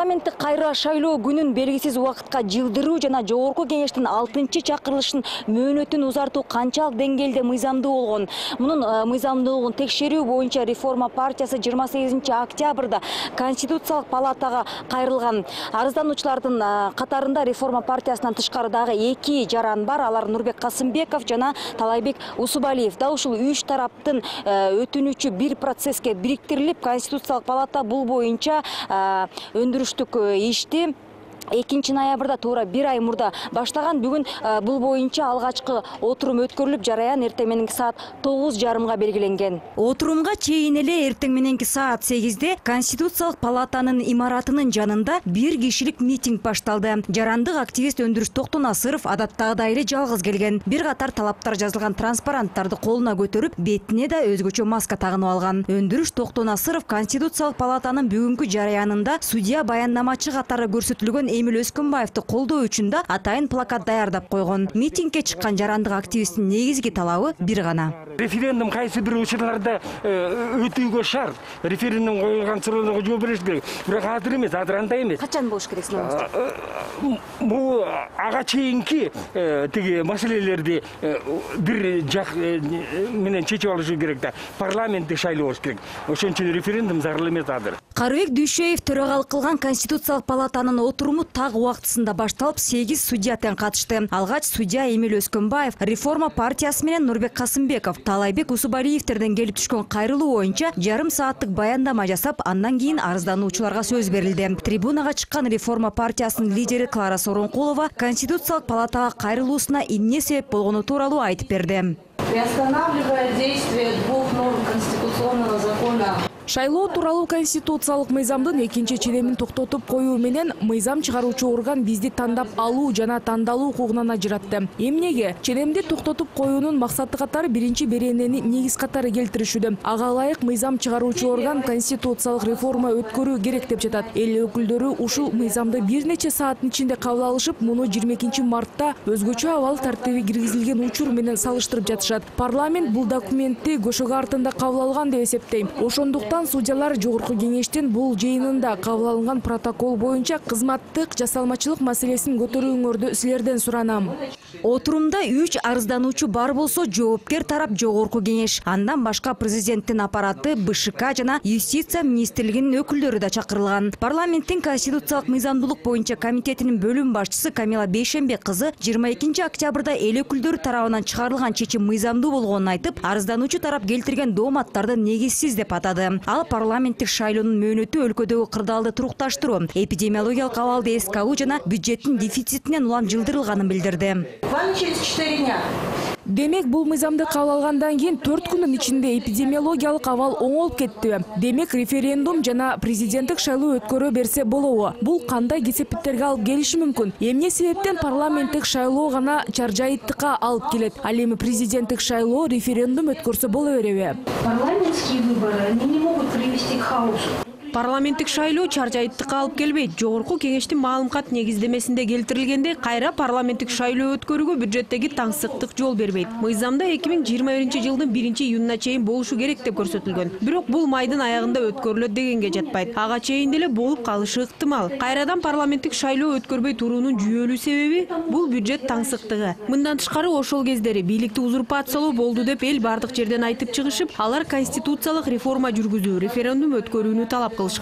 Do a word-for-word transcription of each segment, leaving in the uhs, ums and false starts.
Парламенттик кайра шайлоо күнүн белгисиз убакытка жылдыруу жана жогорку кеңештин алтынчы чакырылышын мөөнөтүн узартуу канчалык деңгээлде мыйзамдуу болгон? Мунун мыйзамдуулугун текшерүү боюнча Реформа партиясы жыйырма сегизинчи октябрда Конституциялык палатага кайрылган. Арыздануучулардын катарында Реформа партиясынан тышкары дагы эки жаран бар. Алар Нурбек Касымбеков жана Талайбек Усубалиев. Да ушул үч тараптын өтүнүчү бир процесске бириктирилип, Конституциялык палата бул боюнча өндүрүштүк ишти экинчи ноябрда туура бир ай мурда баштаган. Бүгүн бул боюнча алгачкы отурум өткөрүлүп, жараян эртең мененки саат тогуз жарымга белгиленген. Отурумга чейин эле эртең мененки саат сегизде Конституциялык палатанын имаратынын жанында бир кишилик митинг башталды. Жарандык активист Өндүрүш Токтонасыров адаттагыдай эле жалгыз келген. Бир катар талаптар жазылган транспаранттарды колуна көтөрүп, бетине да өзгөчө маска тагынып алган. Өндүрүш Токтонасыров Конституциялык палатанын бүгүнкү жараянында судья баяндамачы катары көрсөтүлгөн Эмил Өскөнбаевди колдоо үчүн да атайын плакат даярдап койгон. Митингге чыккан жарандык активисттин негизги талабы бир гана. Референдум кайсы бир учурларда өтүүгө шарт. Референдум коюлган суроолорго жооп бериш керек. Бирок азыр эмес, азыр андай эмес. Качан болуш керек сынабыңыз? Бул ага чейинки тиги маселелерди бир жак менен чечип алышы керек да. Парламенттик шайлоо болуш керек. Ошон үчүн референдум зарыл эмес азыр. Карыбек Дүйшөев төрагалык кылган Конституциялык палатанын отуруму так убактысында башталып, сегиз судья тең катышты. Алгач судья Эмил Өскөнбаев, Реформа партиясы менен Нурбек Касымбеков, Талайбек Усубалиевтерден келип түшкөн кайрылуу боюнча жарым сааттык баяндама жасап, андан кийин арыздануучуларга сөз берилди. Трибунага чыккан Реформа партиясынын лидери Клара Сооронкулова Конституциялык палатага кайрылуусуна эмне себеп болгону тууралуу айтып берди. Приостанавливая действие двух норм конституционного закона. Шайлоо тууралуу конституциялык мыйзамдын экинчи ченемин токтотуп коюу менен мыйзам чыгаруучу орган бизди тандап алуу жана тандалуу укугунан ажыратты. Эмнеге? Ченемди токтотуп коюунун максаты катары биринчи беренени негиз катары келтиришүүдө. Ага ылайык мыйзам чыгаруучу орган конституциялык реформа өткөрүү керек деп жатат. Эл өкүлдөрү ушул мыйзамды бир нече сааттын ичинде кабыл алышып, муну жыйырма экинчи мартта өзгөчө абал тартиби киргизилген учур менен салыштырып жатышат. Парламент бул документти көшөгө артында кабыл алган деп эсептейм. Ошондуктан судьялар жогорку кеңештин бул жыйынында кабыл алынган протокол боюнча кызматтык жасалмачылык маселесин көтөрүүңөрдү силерден суранам. Отурумда үч арыздануучу бар болсо, жоопкер тарап жогорку кеңеш, андан башка президенттин аппараты, БШК жана юстиция министрлигинин өкүлдөрү да чакырылган. Парламенттин конституциялык мыйзамдуулук боюнча комитетинин бөлүм башчысы Камила Бейшембек кызы жыйырма экинчи октябрда эл өкүлдөрү тарабынан чыгарылган чечим мыйзамдуу болгонун айтып, арыздануучу тарап келтирген дооматтарды негизсиз деп атады. Ал парламенттик шайлоонун мөөнөтү өлкөдөгү кырдаалды турукташтыруу, эпидемиологиялык абалды эске алуу жана бюджеттин дефицитинен улам жылдырылганын билдирди. Демек, бул мыйзамды кабыл алгандан кийин төрт күндүн ичинде эпидемиологиялык абал оңолуп кетти. Демек, референдум жана президенттик шайлоо өткөрө берсе болобу? Бул кандай кесепеттерге алып келиши мүмкүн? Эмне себептен парламенттик шайлоо гана чаржайыттыкка алып келет? Ал эми президенттик шайлоо, референдум өткөрсө боло береби? Парламентские выборы, они не могут привести к хаосу. Парламенттик шайлоо чаржайыттыкка алып келбейт. Жогорку кеңештин маалымат негиздемесинде келтирилгендей, кайра парламенттик шайлоо өткөрүүгө бюджеттеги таңсыктык жол бербейт. Мыйзамда эки миң жыйырма биринчи жылдын биринчи июнуна чейин болушу керек деп көрсөтүлгөн. Бирок бул майдын аягында өткөрүлөт дегенге жатпайт. Ага чейин деле болуп калышы ыктымал. Кайрадан парламенттик шайлоо өткөрбөй туруунун жүйөлүү себеби бул бюджет таңсыктыгы. Мындан тышкары ошол кездери бийликти узурпациялоо болду деп эл бардык жерден айтып чыгышып, алар конституциялык реформа жүргүзүү, референдум өткөрүүнү талап кылышкан.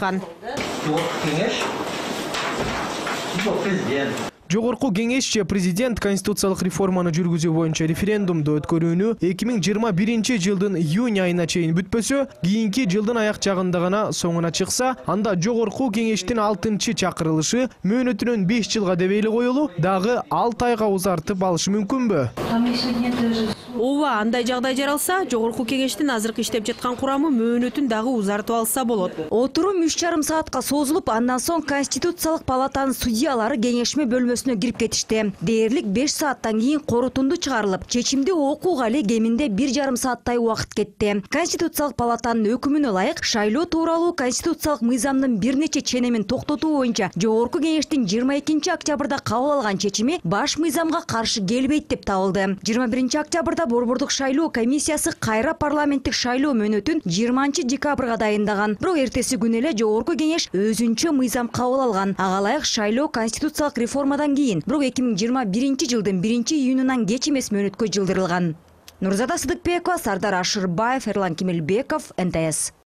Жогорку кеңеш же президент конституциялык реформаны жүргүзүү боюнча референдумду өткөрүүнү эки миң жыйырма биринчи жылдын июнь айына чейин бүтпөсө, кийинки жылдын аяк жагында гана соңуна чыкса, анда жогорку кеңештин алтынчы чакырылышы мөөнөтүнөн беш жылга деп эле коюлу, дагы алты айга узартып алышы мүмкүнбү? Ооба, андай жагдай жаралса, жогорку кеңештин азыркы иштеп жаткан курамы мөөнөтүн дагы узартып алса болот. Отурум үч жарым саатка созулуп, андан соң Конституциялык палатанын судьялары кеңешме бөлмөсүнө кирип кетишти. Дээрлик беш сааттан кийин корутунду чыгарылып, чечимди окууга эле кеминде бир жарым сааттай убакыт кетти. Конституциялык палатанын өкүмүнө ылайык, шайлоо тууралуу конституциялык мыйзамдын бир нече ченемин токтотуу боюнча жогорку кеңештин жыйырма экинчи октябрда кабыл алган чечими баш мыйзамга каршы келбейт деп табылды. жыйырма биринчи октябрда Ошондо Борбордук шайлоо комиссиясы кайра парламенттик шайлоо мөөнөтүн жыйырманчы декабрга дайындаган. Бирок эртеси күнү эле жогорку кеңеш өзүнчө мыйзам кабыл алган. Ага ылайык шайлоо конституциялык реформадан кийин, бирок эки миң жыйырма биринчи жылдын биринчи июнунан кеч эмес мөөнөткө жылдырылган. Нурзада Сыдыкбекова, Сардар Ашырбаев, Эрлан Кемелбеков, эн тэ эс.